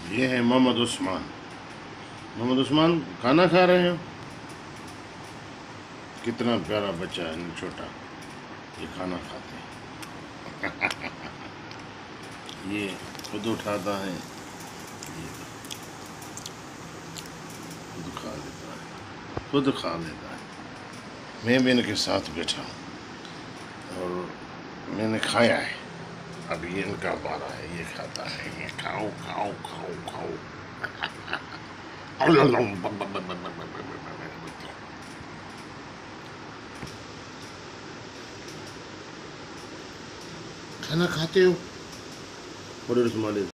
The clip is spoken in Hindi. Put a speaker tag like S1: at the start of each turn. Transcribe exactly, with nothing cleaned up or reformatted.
S1: ये है मोहम्मद उस्मान। मोहम्मद उस्मान खाना खा रहे हो? कितना प्यारा बच्चा है, छोटा, ये खाना खाते हैं। ये खुद उठाता है, ये खुद खा लेता है, खुद खा लेता है। मैं भी इनके साथ बैठा हूँ और मैंने खाया है। अब ये इनका बारा है, ये खाता है। ये खाओ खाओ खाओ खाओ। खाना खाते हो? बड़े रुस्माली